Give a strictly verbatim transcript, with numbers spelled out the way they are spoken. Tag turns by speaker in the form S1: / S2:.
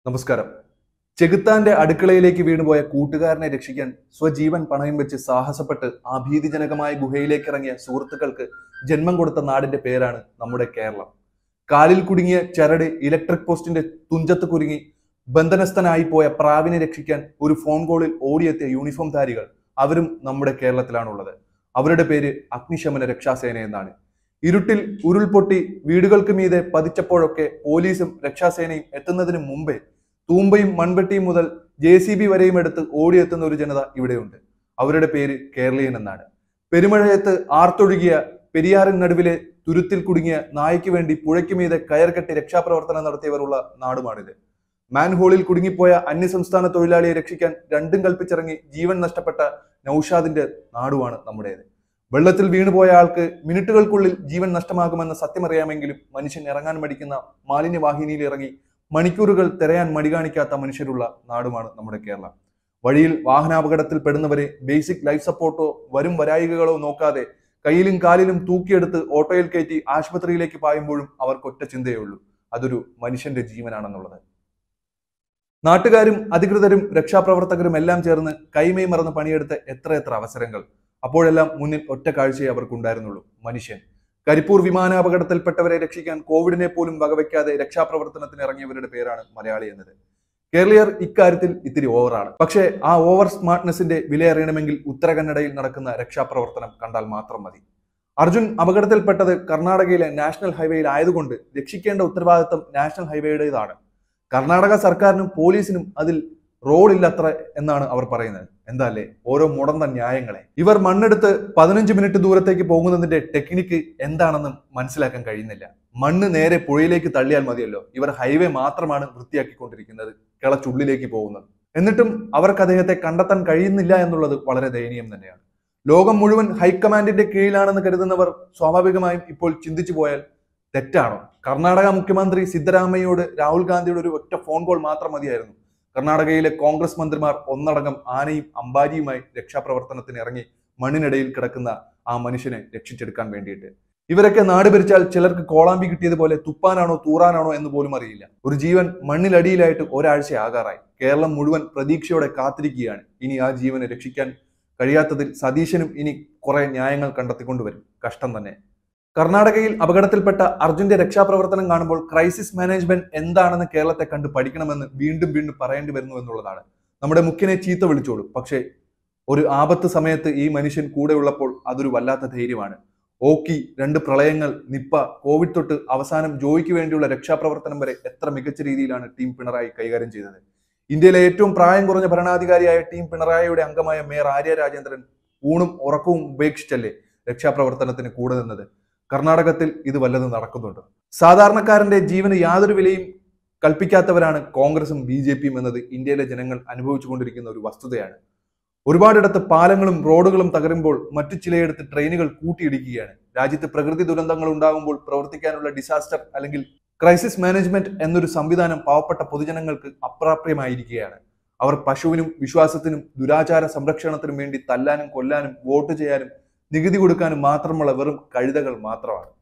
S1: നമസ്കാരം. ചെകുത്താന്റെ അടുക്കളയിലേക്ക് വീണുപോയ കൂട്ടുകാരനെ രക്ഷിക്കാൻ സ്വജീവൻ പണയം വെച്ച് സാഹസപ്പെട്ട് ആ ഭീതിജനകമായ ഗുഹയിലേക്ക് ഇറങ്ങിയ സുഹൃത്തുക്കൾക്ക് ജന്മം കൊടുത്ത നാടിന്റെ പേരാണ് നമ്മുടെ കേരളം. കാലിൽ കുടുങ്ങിയ ചരട് ഇലക്ട്രിക് പോസ്റ്റിന്റെ തുഞ്ചത്ത് കുരുങ്ങി ബന്ധനസ്ഥനായി പോയ പ്രാവിനെ രക്ഷിക്കാൻ ഒരു ഫോൺ കോളിൽ ഓടിയെത്തിയ യൂണിഫോം ധാരികൾ അവരും നമ്മുടെ കേരളത്തിലാണുള്ളത്. അവരുടെ പേര് അഗ്നിശമന രക്ഷാസേന എന്നാണ്. ഇരുട്ടിൽ ഉരുൾപൊട്ടി വീടുകൾക്ക് മീതെ പതിച്ചപ്പോഴൊക്കെ പോലീസും രക്ഷാസേനയും എത്തുന്നതിന് മുമ്പേ തൂമ്പയും മൺവെട്ടിയും മുതൽ ജെ സി ബി വരെയും എടുത്ത് ഓടിയെത്തുന്ന ഒരു ജനത ഇവിടെയുണ്ട്. അവരുടെ പേര് കേരളീയൻ എന്നാണ്. പെരുമഴയത്ത് ആർത്തൊഴുകിയ പെരിയാറിൻ നടുവിലെ തുരുത്തിൽ കുടുങ്ങിയ നായ്ക്ക് വേണ്ടി പുഴയ്ക്ക് മീതെ കയർ കെട്ടി രക്ഷാപ്രവർത്തനം നടത്തിയവരുള്ള നാടുമാണിത്. മാൻഹോളിൽ കുടുങ്ങിപ്പോയ അന്യസംസ്ഥാന തൊഴിലാളിയെ രക്ഷിക്കാൻ രണ്ടും കൽപ്പിച്ചിറങ്ങി ജീവൻ നഷ്ടപ്പെട്ട നൌഷാദിന്റെ നാടുമാണ് നമ്മുടേത്. വെള്ളത്തിൽ വീണുപോയ ആൾക്ക് മിനിറ്റുകൾക്കുള്ളിൽ ജീവൻ നഷ്ടമാകുമെന്ന സത്യമറിയാമെങ്കിലും മനുഷ്യൻ ഇറങ്ങാൻ മടിക്കുന്ന മാലിന്യവാഹിനിയിൽ ഇറങ്ങി മണിക്കൂറുകൾ തിരയാൻ മടി കാണിക്കാത്ത മനുഷ്യരുള്ള നാടുമാണ് നമ്മുടെ കേരളം. വഴിയിൽ വാഹനാപകടത്തിൽ പെടുന്നവരെ ബേസിക് ലൈഫ് സപ്പോർട്ടോ വരും വരായികകളോ നോക്കാതെ കയ്യിലും കാലിലും തൂക്കിയെടുത്ത് ഓട്ടോയിൽ കയറ്റി ആശുപത്രിയിലേക്ക് പായുമ്പോഴും അവർക്ക് ഒറ്റ ചിന്തയേ ഉള്ളൂ, അതൊരു മനുഷ്യന്റെ ജീവനാണെന്നുള്ളത്. നാട്ടുകാരും അധികൃതരും രക്ഷാപ്രവർത്തകരും എല്ലാം ചേർന്ന് കൈമൈ മറന്ന് പണിയെടുത്ത എത്ര എത്ര അവസരങ്ങൾ. അപ്പോഴെല്ലാം മുന്നിൽ ഒറ്റ കാഴ്ചയെ അവർക്കുണ്ടായിരുന്നുള്ളൂ, മനുഷ്യൻ. കരിപ്പൂർ വിമാനാപകടത്തിൽപ്പെട്ടവരെ രക്ഷിക്കാൻ കോവിഡിനെ പോലും വകവെക്കാതെ രക്ഷാപ്രവർത്തനത്തിന് ഇറങ്ങിയവരുടെ പേരാണ് മലയാളി എന്നത്. കേരളീയർ ഇക്കാര്യത്തിൽ ഇത്തിരി ഓവറാണ്. പക്ഷേ ആ ഓവർ സ്മാർട്ട്നെസിന്റെ വിലയറിയണമെങ്കിൽ ഉത്തരകന്നഡയിൽ നടക്കുന്ന രക്ഷാപ്രവർത്തനം കണ്ടാൽ മാത്രം മതി. അർജുൻ അപകടത്തിൽപ്പെട്ടത് കർണാടകയിലെ നാഷണൽ ഹൈവേയിൽ ആയതുകൊണ്ട് രക്ഷിക്കേണ്ട ഉത്തരവാദിത്തം നാഷണൽ ഹൈവേയുടേതാണ്. കർണാടക സർക്കാരിനും പോലീസിനും അതിൽ റോളില്ലത്ര എന്നാണ് അവർ പറയുന്നത്. എന്താ അല്ലേ ഓരോ മുടന്ത ന്യായങ്ങളെ. ഇവർ മണ്ണെടുത്ത് പതിനഞ്ച് മിനിറ്റ് ദൂരത്തേക്ക് പോകുന്നതിന്റെ ടെക്നിക്ക് എന്താണെന്നും മനസ്സിലാക്കാൻ കഴിയുന്നില്ല. മണ്ണ് നേരെ പുഴയിലേക്ക് തള്ളിയാൽ മതിയല്ലോ. ഇവർ ഹൈവേ മാത്രമാണ് വൃത്തിയാക്കിക്കൊണ്ടിരിക്കുന്നത്, കിളച്ചുള്ളിലേക്ക് പോകുന്നത്. എന്നിട്ടും അവർക്ക് അദ്ദേഹത്തെ കണ്ടെത്താൻ കഴിയുന്നില്ല എന്നുള്ളത് വളരെ ദയനീയം തന്നെയാണ്. ലോകം മുഴുവൻ ഹൈക്കമാൻഡിന്റെ കീഴിലാണെന്ന് കരുതുന്നവർ സ്വാഭാവികമായും ഇപ്പോൾ ചിന്തിച്ചു പോയാൽ തെറ്റാണോ? കർണാടക മുഖ്യമന്ത്രി സിദ്ധരാമയ്യയോട് രാഹുൽ ഗാന്ധിയുടെ ഒരു ഒറ്റ ഫോൺ കോൾ മാത്രം മതിയായിരുന്നു കർണാടകയിലെ കോൺഗ്രസ് മന്ത്രിമാർ ഒന്നടങ്കം ആനയും അമ്പാരിയുമായി രക്ഷാപ്രവർത്തനത്തിന് ഇറങ്ങി മണ്ണിനിടയിൽ കിടക്കുന്ന ആ മനുഷ്യനെ രക്ഷിച്ചെടുക്കാൻ വേണ്ടിയിട്ട്. ഇവരൊക്കെ നാട് ഭരിച്ചാൽ ചിലർക്ക് കോളാമ്പി കിട്ടിയതുപോലെ തുപ്പാനാണോ തൂറാനാണോ എന്ന് പോലും അറിയില്ല. ഒരു ജീവൻ മണ്ണിലടിയിലായിട്ട് ഒരാഴ്ച ആകാറായി. കേരളം മുഴുവൻ പ്രതീക്ഷയോടെ കാത്തിരിക്കുകയാണ്. ഇനി ആ ജീവനെ രക്ഷിക്കാൻ കഴിയാത്തതിൽ സതീശനും ഇനി കുറെ ന്യായങ്ങൾ കണ്ടെത്തിക്കൊണ്ടുവരും. കഷ്ടം തന്നെ. കർണാടകയിൽ അപകടത്തിൽപ്പെട്ട അർജുന്റെ രക്ഷാപ്രവർത്തനം കാണുമ്പോൾ ക്രൈസിസ് മാനേജ്മെന്റ് എന്താണെന്ന് കേരളത്തെ കണ്ട് പഠിക്കണമെന്ന് വീണ്ടും വീണ്ടും പറയേണ്ടി വരുന്നു എന്നുള്ളതാണ്. നമ്മുടെ മുഖ്യനെ ചീത്ത വിളിച്ചോളൂ, പക്ഷേ ഒരു ആപത്ത് സമയത്ത് ഈ മനുഷ്യൻ കൂടെ ഉള്ളപ്പോൾ അതൊരു വല്ലാത്ത ധൈര്യമാണ്. ഓക്കി, രണ്ട് പ്രളയങ്ങൾ, നിപ്പ, കോവിഡ് തൊട്ട് അവസാനം ജോയിക്ക് വേണ്ടിയുള്ള രക്ഷാപ്രവർത്തനം വരെ എത്ര മികച്ച രീതിയിലാണ് ടീം പിണറായി കൈകാര്യം ചെയ്തത്. ഇന്ത്യയിലെ ഏറ്റവും പ്രായം കുറഞ്ഞ ഭരണാധികാരിയായ ടീം പിണറായിയുടെ അംഗമായ മേയർ ആര്യ രാജേന്ദ്രൻ ഊണും ഉറക്കവും ഉപേക്ഷിച്ചല്ലേ രക്ഷാപ്രവർത്തനത്തിന് കൂടെ നിന്നത്. കർണാടകത്തിൽ ഇത് വല്ലതും നടക്കുന്നുണ്ട്. സാധാരണക്കാരന്റെ ജീവന് യാതൊരു വിലയും കൽപ്പിക്കാത്തവരാണ് കോൺഗ്രസും ബി ജെ പിയും എന്നത് ഇന്ത്യയിലെ ജനങ്ങൾ അനുഭവിച്ചു കൊണ്ടിരിക്കുന്ന ഒരു വസ്തുതയാണ്. ഒരുപാടിടത്ത് പാലങ്ങളും റോഡുകളും തകരുമ്പോൾ മറ്റു ചിലയിടത്ത് ട്രെയിനുകൾ കൂട്ടിയിടിക്കുകയാണ്. രാജ്യത്ത് പ്രകൃതി ദുരന്തങ്ങൾ ഉണ്ടാകുമ്പോൾ പ്രവർത്തിക്കാനുള്ള ഡിസാസ്റ്റർ അല്ലെങ്കിൽ ക്രൈസിസ് മാനേജ്മെന്റ് എന്നൊരു സംവിധാനം പാവപ്പെട്ട പൊതുജനങ്ങൾക്ക് അപ്രാപ്യമായിരിക്കുകയാണ്. അവർ പശുവിനും വിശ്വാസത്തിനും ദുരാചാര സംരക്ഷണത്തിനും വേണ്ടി തല്ലാനും കൊല്ലാനും വോട്ട് ചെയ്യാനും നികുതി കൊടുക്കാനും മാത്രമുള്ള വെറും കഴുതകൾ മാത്രമാണ്.